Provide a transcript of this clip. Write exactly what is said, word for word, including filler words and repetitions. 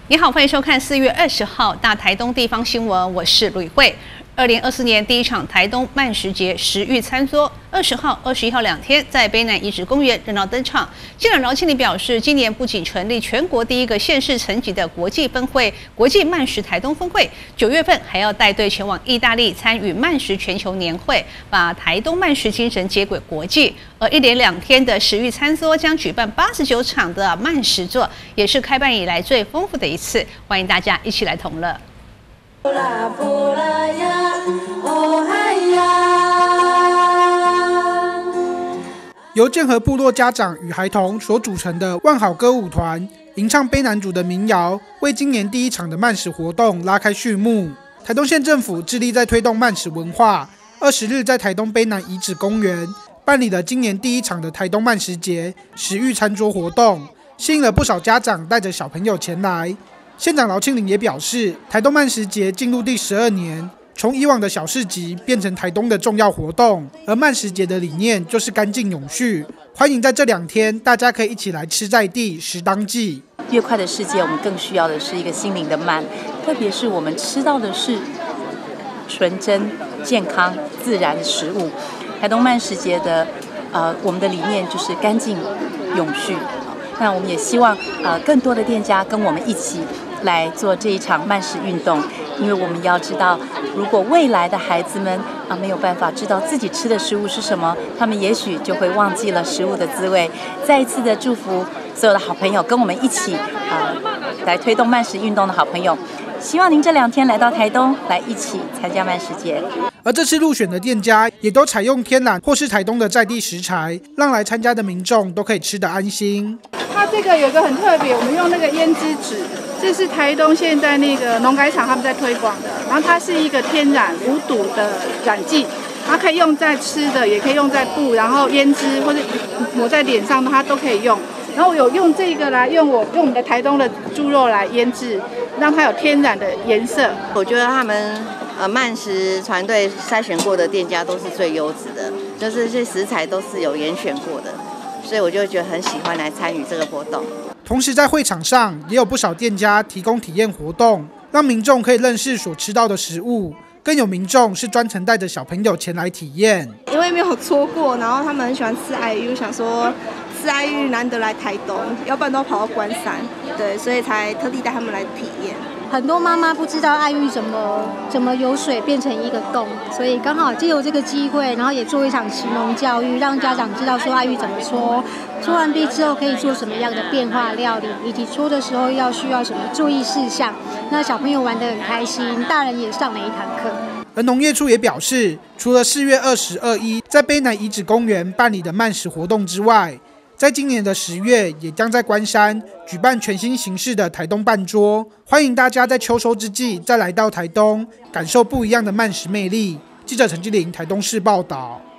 你好，欢迎收看四月二十号大台东地方新闻，我是吕慧。二零二四年第一场台东慢食节食育餐桌，二十号、二十一号两天在卑南遗址公园热闹登场。县长饶庆林表示，今年不仅成立全国第一个县市层级的国际分会——国际慢食台东分会，九月份还要带队前往意大利参与慢食全球年会，把台东慢食精神接轨国际。而一连两天的食育餐桌将举办八十九场的慢食座，也是开办以来最丰富的一次，欢迎大家一起来同乐。 由建和部落家长与孩童所组成的万好歌舞团，吟唱卑南族的民谣，为今年第一场的慢食活动拉开序幕。台东县政府致力在推动慢食文化，二十日在台东卑南遗址公园办理了今年第一场的台东慢食节食育餐桌活动，吸引了不少家长带着小朋友前来。县长饶庆林也表示，台东慢食节进入第十二年，从以往的小市集变成台东的重要活动，而慢食节的理念就是干净永续，欢迎在这两天大家可以一起来吃在地食当季。 越快的世界，我们更需要的是一个心灵的慢，特别是我们吃到的是纯真、健康、自然的食物。台东慢食节的呃，我们的理念就是干净永续。那我们也希望呃更多的店家跟我们一起来做这一场慢食运动，因为我们要知道，如果未来的孩子们啊没有办法知道自己吃的食物是什么，他们也许就会忘记了食物的滋味。再一次的祝福所有的好朋友，跟我们一起啊来推动慢食运动的好朋友，希望您这两天来到台东，来一起参加慢食节。 而这次入选的店家也都采用天然或是台东的在地食材，让来参加的民众都可以吃得安心。 它这个有一个很特别，我们用那个胭脂纸，这是台东现在那个农改场他们在推广的，然后它是一个天然无毒的染剂，它可以用在吃的，也可以用在布，然后胭脂或者抹在脸上，它都可以用。然后我有用这个来用我用我们的台东的猪肉来腌制，让它有天然的颜色。 我觉得他们呃慢食团队筛选过的店家都是最优质的，就是这些食材都是有严选过的，所以我就觉得很喜欢来参与这个活动。 同时在会场上也有不少店家提供体验活动，让民众可以认识所吃到的食物，更有民众是专程带着小朋友前来体验。 因为没有搓过，然后他们很喜欢吃爱玉，想说吃爱玉难得来台东，要不然都要跑到关山，对，所以才特地带他们来体验。 很多妈妈不知道爱玉怎么怎么由水变成一个洞，所以刚好借由这个机会，然后也做一场食农教育，让家长知道说爱玉怎么搓，搓完毕之后可以做什么样的变化料理，以及搓的时候要需要什么注意事项。那小朋友玩得很开心，大人也上了一堂课。 而农业处也表示，除了四月二十二一在卑南遗址公园办理的慢食活动之外，在今年的十月，也将在关山举办全新形式的台东办桌，欢迎大家在秋收之际再来到台东，感受不一样的慢食魅力。记者陈基林台东市报道。